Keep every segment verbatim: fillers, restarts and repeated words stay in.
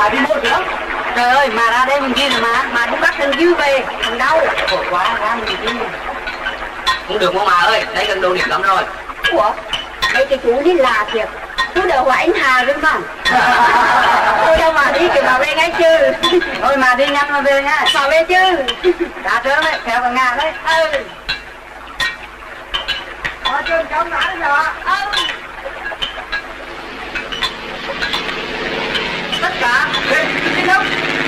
bà đi mua nữa. Trời ơi, mà ra đây mình kia rồi mà, mà đi bắt thằng dư về, thằng đâu? Khổ quá, ra mình kia. Không được mà ơi, đây gần đồ điểm lắm rồi. Ủa, đây cái chú đi lạ thiệt. Chú đỡ của anh Hà rồi mà. Tôi đâu mà đi kìa mà về ngay chứ. Thôi mà đi nhanh mà về nha. Mà về chứ. Đã trơn đấy, theo cả ngàn đấy. Ừ. Ở trên cổng nãy rồi. Ừ. Tất cả về đi đâu?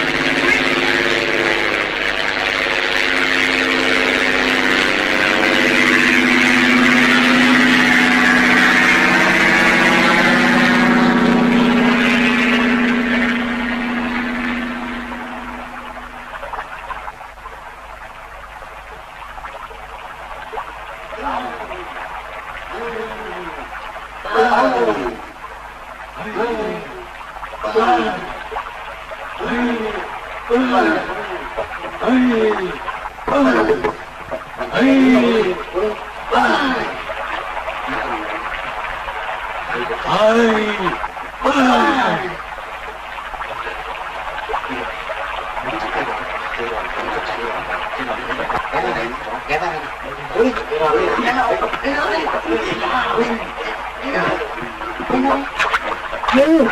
Dư,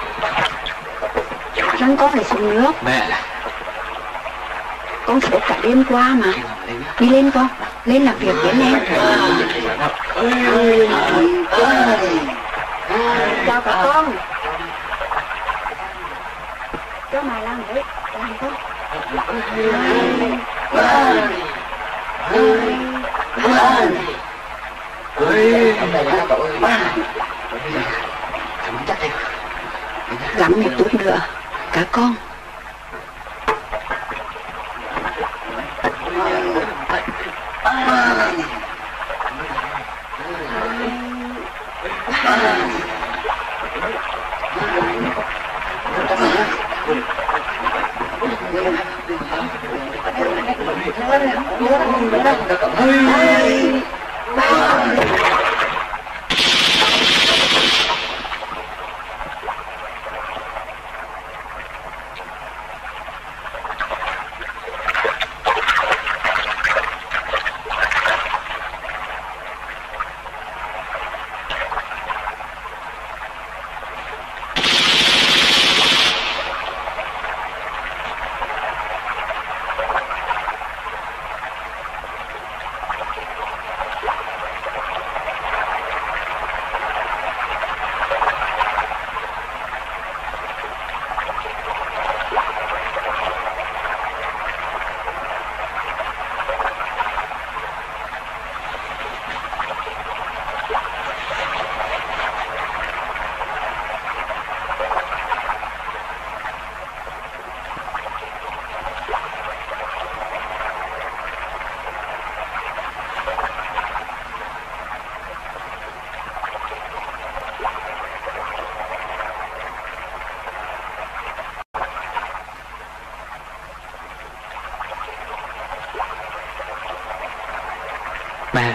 răng con phải xuống nước. Mẹ, con sốt cả đêm qua mà. Đi lên con, lên làm việc với em. Chào cả con. Cho mày làm đấy, làm con. Gắn một chút nữa, cả con. Mẹ.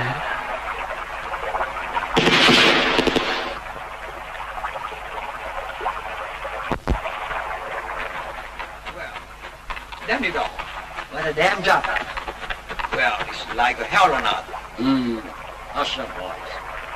Damn it all. What a damn job. Well, it's like a hell or not. Hmm. Hush up, boys.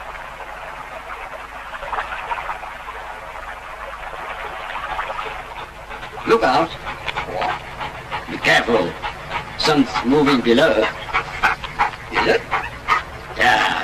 Look out. What? Be careful. Sun's moving below. Is it? Yeah.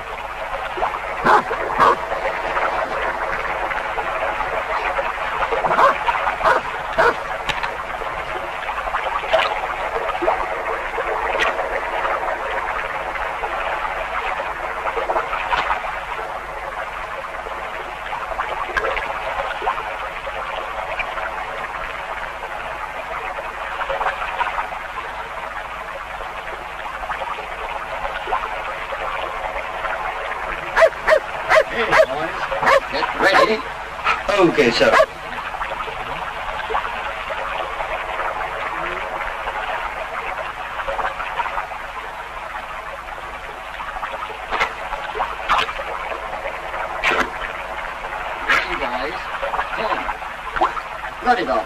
Get ready. Okay, sir. Ready, guys. Come on. Vertigo.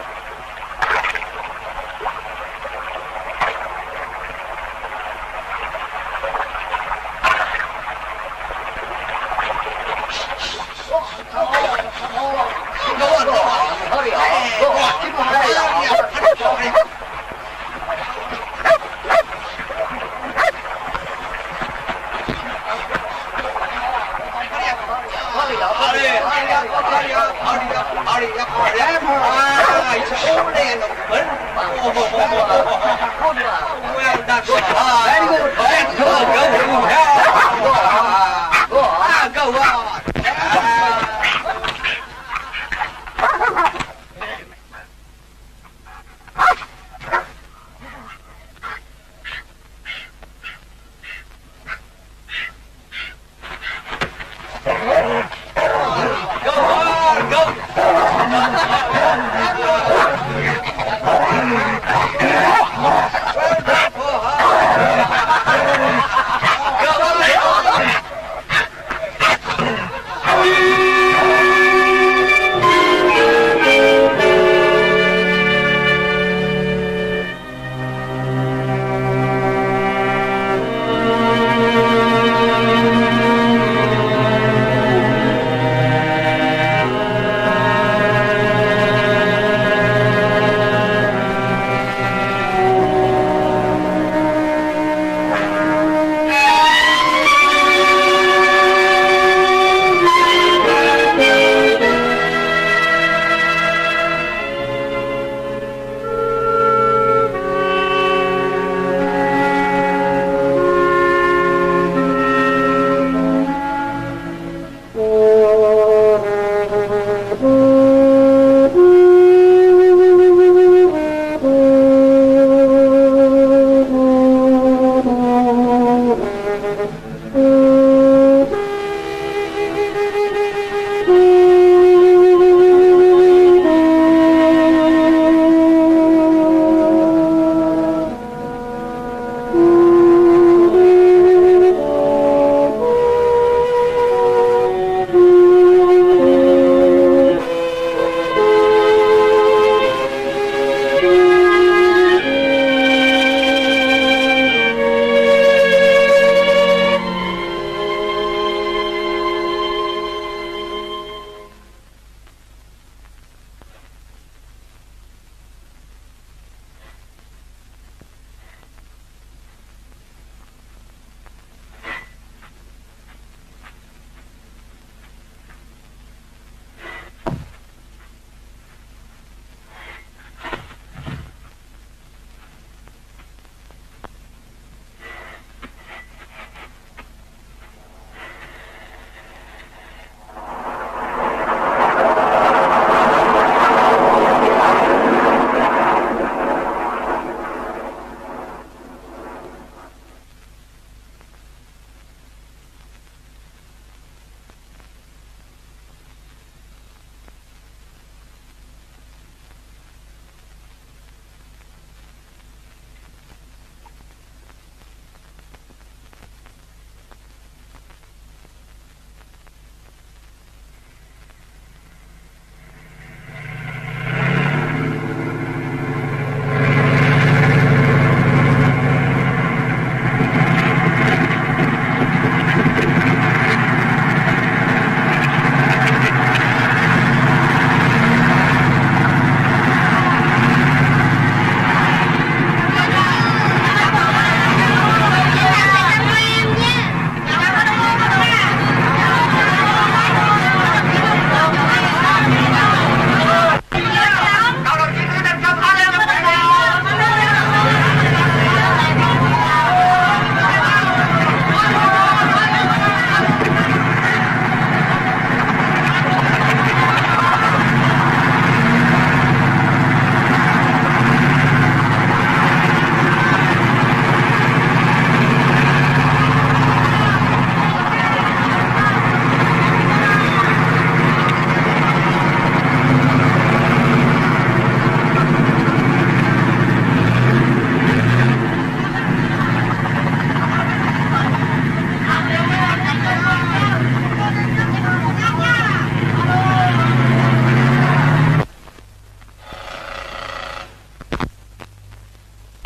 Go on!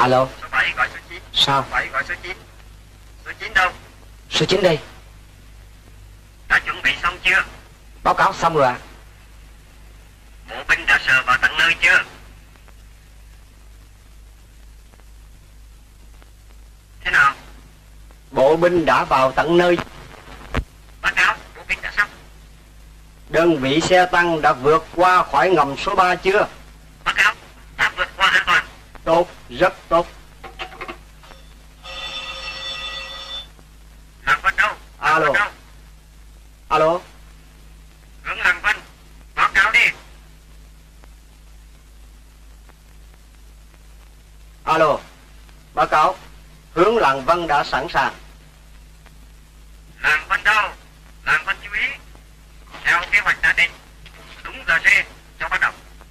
Alo. Số bảy gọi số chín. Sao? Số bảy gọi số chín. Số chín đâu? Số chín đây. Đã chuẩn bị xong chưa? Báo cáo xong rồi ạ. Bộ binh đã sờ vào tận nơi chưa? Thế nào? Bộ binh đã vào tận nơi. Báo cáo, bộ binh đã xong. Đơn vị xe tăng đã vượt qua khỏi ngầm số ba chưa? Báo cáo, đã vượt qua an toàn. Tốt, rất tốt. Làng Vân đâu? Alo. Đâu? Alo. Hướng Làng Vân, báo cáo đi. Alo. Báo cáo. Hướng Làng Vân đã sẵn sàng. Làng Vân đâu? Làng Vân chú ý. Theo kế hoạch đã định. Đúng giờ rê cho bắt đầu.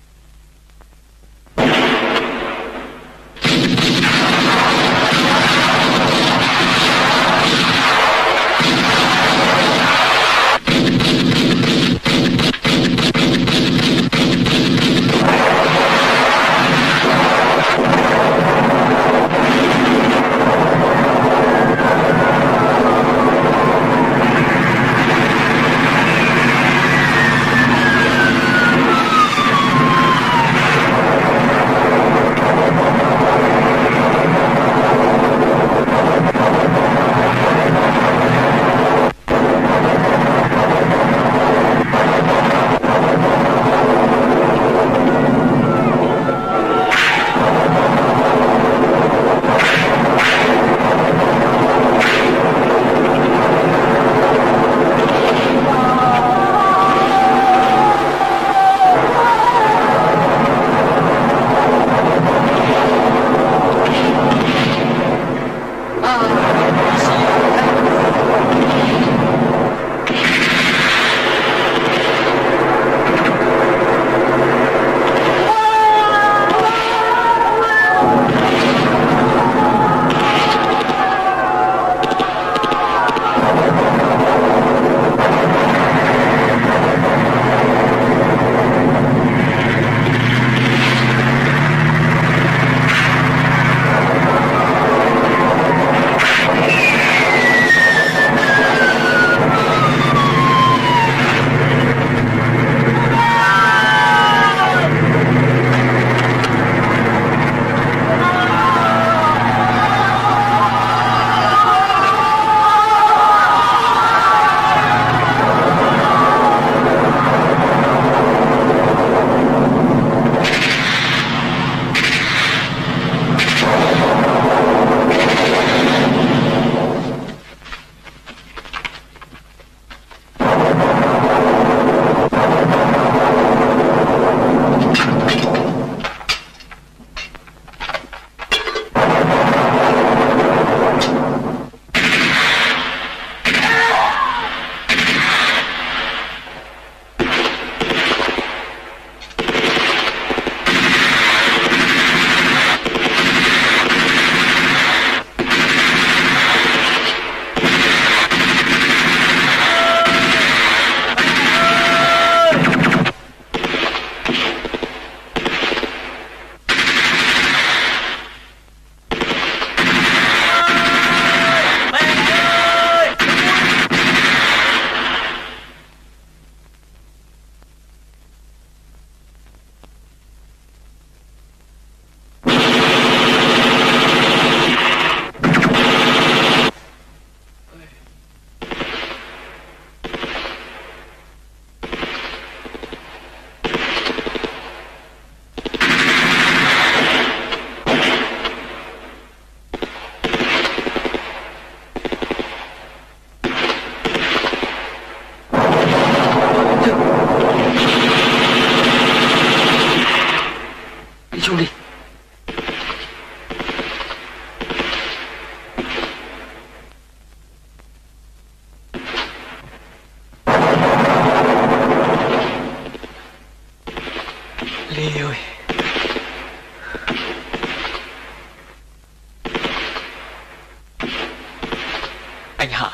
Anh Hạ.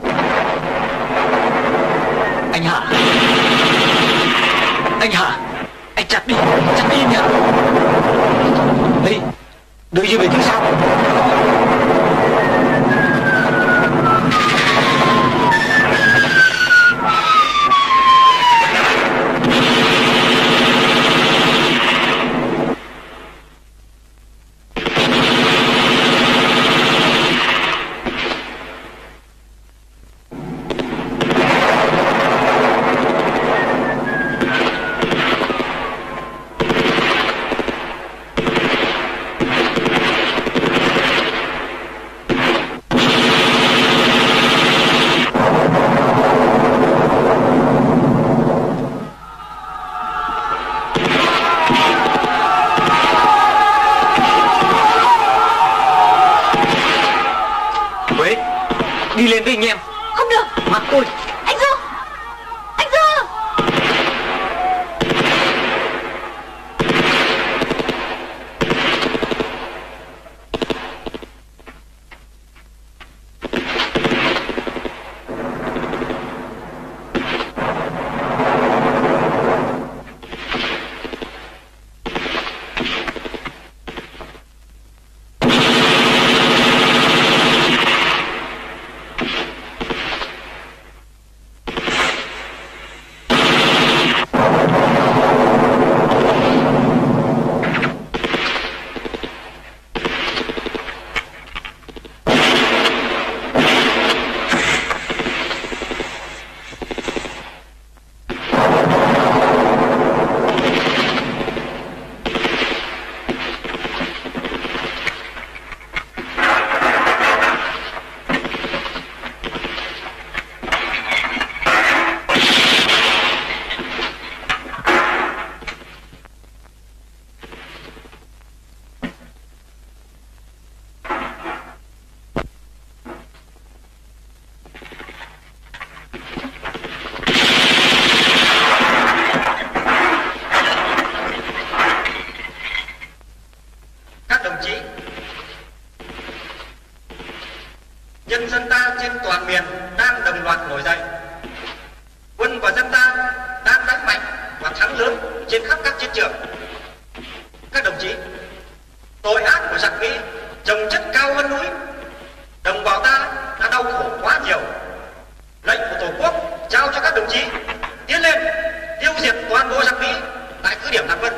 Anh Hạ. Anh Hạ. Anh chặt đi, chặt đi nhỉ. Ly, Đưa như vậy chứ sao? Đi lên với anh em. Không được. Mặt tôi. Anh Dương, anh Dương. Nhân dân ta trên toàn miền đang đồng loạt nổi dậy. Quân và dân ta đang đánh mạnh và thắng lớn trên khắp các chiến trường. Các đồng chí, tội ác của giặc Mỹ chồng chất cao hơn núi. Đồng bào ta đã đau khổ quá nhiều. Lệnh của Tổ quốc trao cho các đồng chí tiến lên tiêu diệt toàn bộ giặc Mỹ tại cứ điểm Lạc Vân.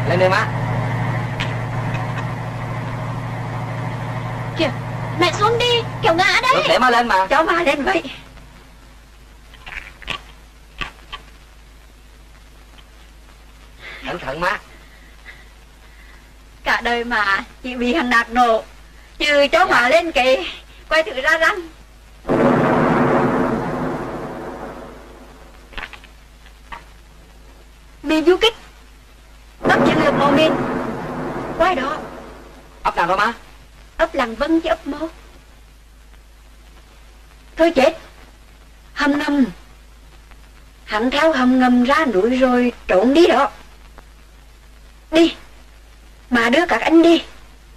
Lên đi má. Kìa, mẹ xuống đi, kiểu ngã đấy. Được, để má lên mà. Cho má lên vậy. Cẩn thận má. Cả đời mà chị bị thằng Đạt nổ, chứ cho dạ. má lên cái quay thử ra răng. Bị du kích ấp chân lực màu miên. Quay đó. Ấp nào đó má? Ấp Lăng Vân chứ ấp mô. Thôi chết. Hầm ngầm. Hắn theo hầm ngầm ra núi rồi trốn đi đó. Đi. Mà đưa các anh đi.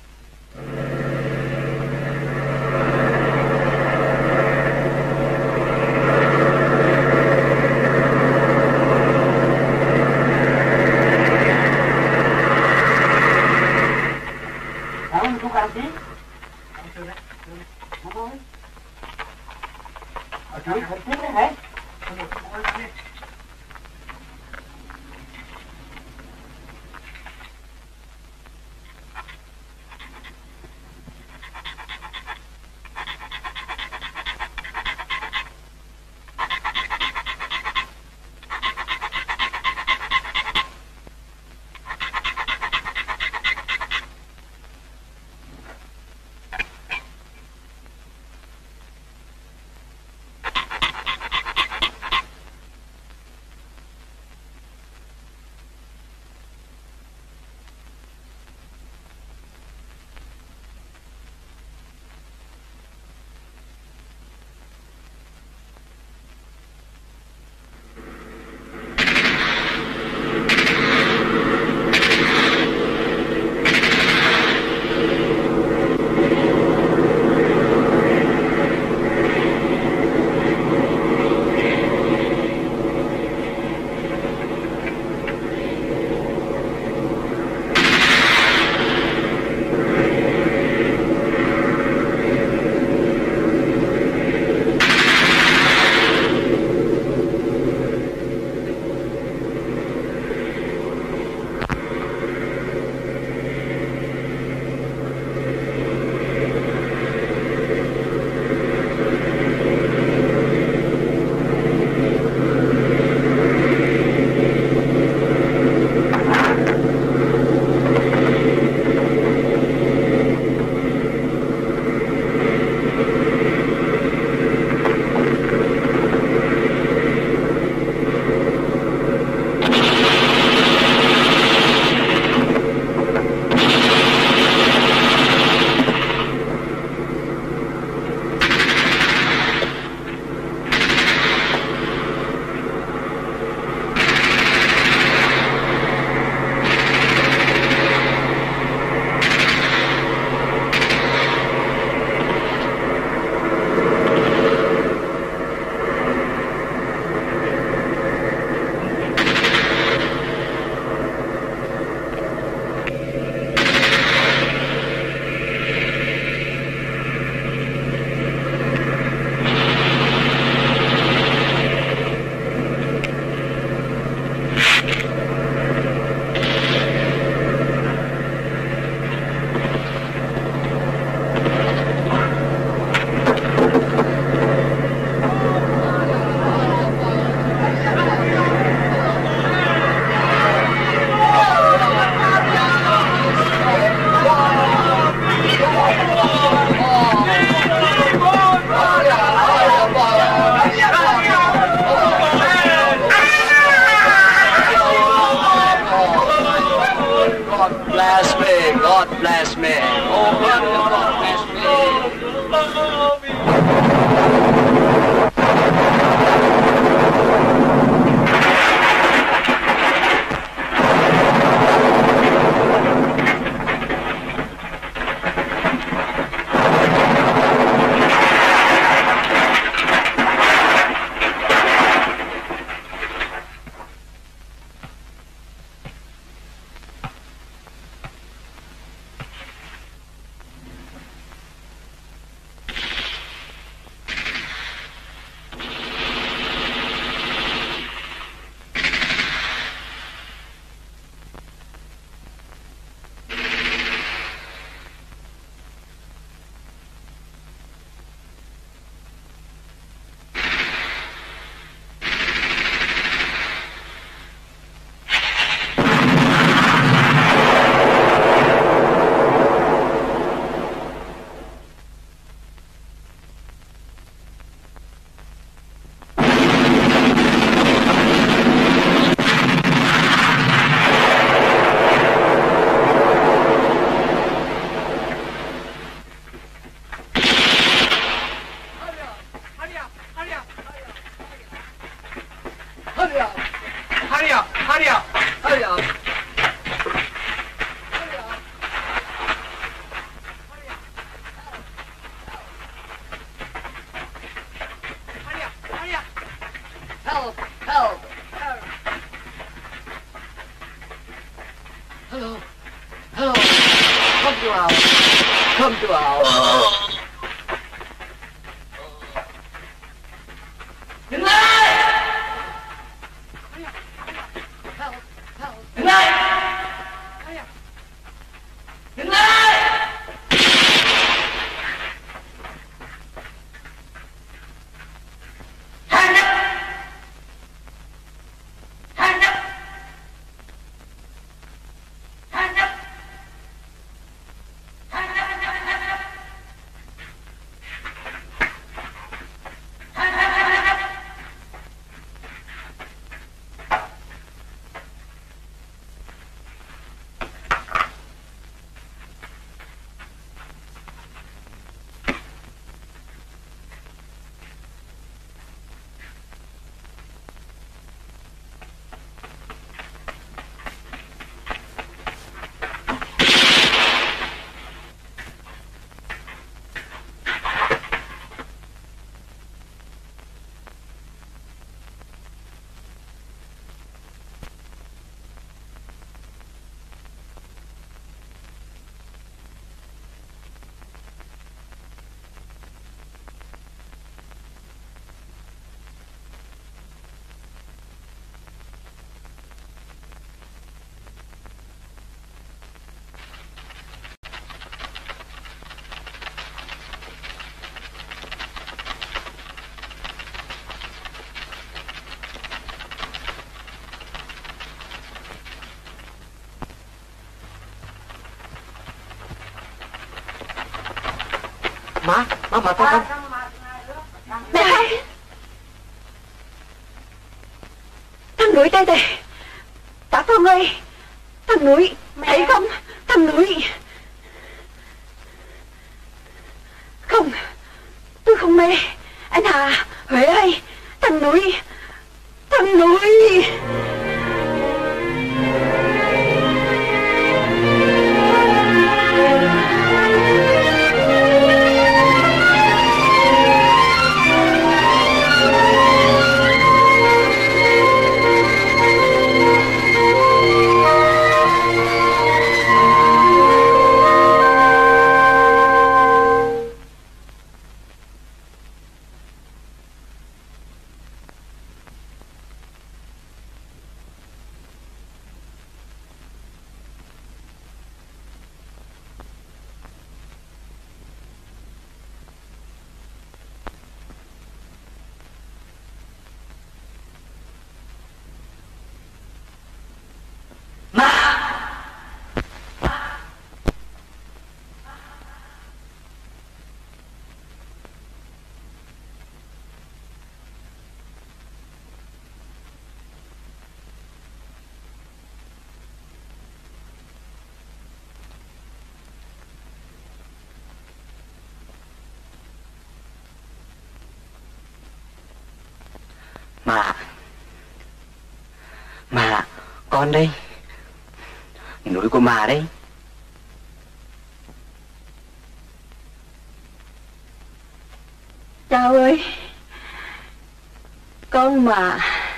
bless me. Oh, God bless Hello. Hello. Không chịu vào. Không chịu vào. Dừng lại. Dừng lại. Dừng lại. Thang nhấp. Thang nhấp. Thang nhấp. Thang nhấp. Má, má mà con không? Mẹ hai. Thằng núi đây đây. Tạ Phong ơi. Thằng núi, thấy không? Thằng núi. Không, tôi không mê. Anh Hà, Huệ ơi. Thằng núi. Thằng núi. Mà Mà con đây. Núi của mà đây. Chào ơi. Con mà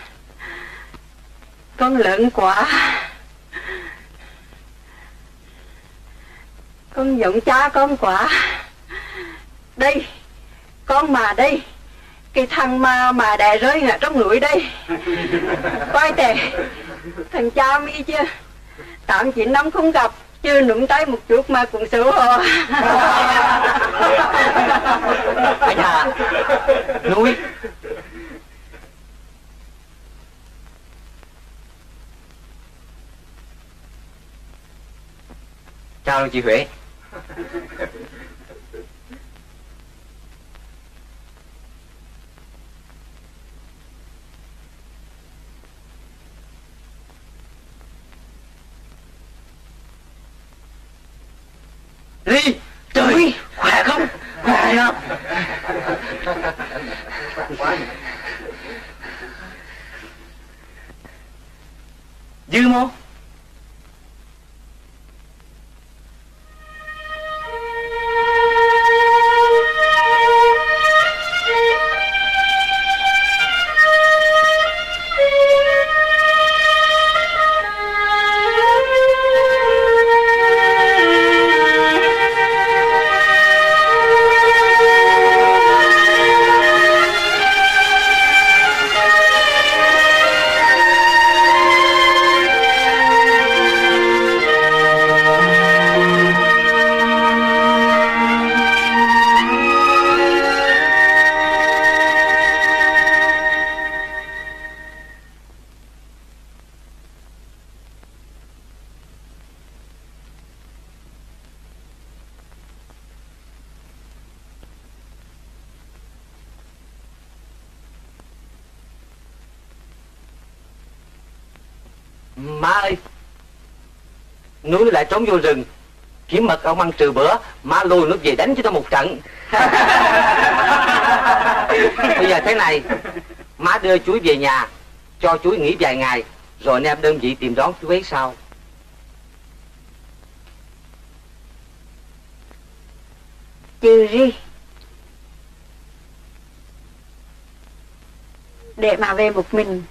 con lớn quá. Con giọng cha con quá. Đây, con mà đây. Cái thằng mà mà đè rơi ở trong núi đây. Coi tè. Thằng cha mi chưa. Tám chín năm không gặp. Chưa nụng tay một chút mà cũng xấu hổ. Anh Hà. Núi. Chào chị Huệ. Ly, trời ơi, khỏe không? Khỏe không? Dư mô. Má ơi, núi lại trốn vô rừng kiếm mật ông ăn trừ bữa, má lùi nó về đánh cho tao một trận. Bây giờ thế này, má đưa chuối về nhà, cho chuối nghỉ vài ngày, rồi anh em đơn vị tìm đón chú ấy sau. Trừ đi để mà về một mình.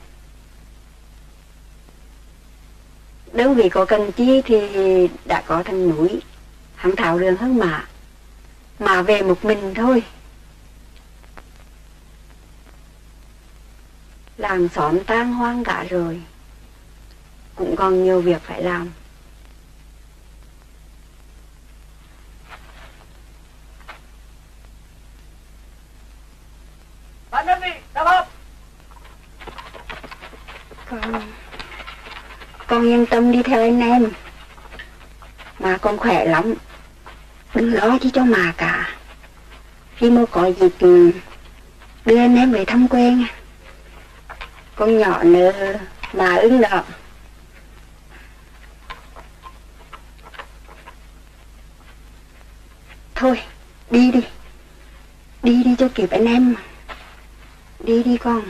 Đơn vị có cần chi thì đã có thằng núi, hắn thảo đường hơn mà. Mà về một mình thôi. Làng xóm tan hoang cả rồi, cũng còn nhiều việc phải làm. Bạn đơn vị, đáp ơn. Con Con yên tâm đi theo anh em. Mà con khỏe lắm, đừng lo chi cho mà cả. Khi mà có dịp đưa anh em về thăm quê nha. Con nhỏ nơ mà ưng đó. Thôi đi đi, đi đi cho kịp anh em. Đi đi con.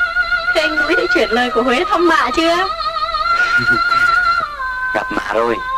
Chuyển lời của Huế thăm mạ chưa? Gặp mạ rồi.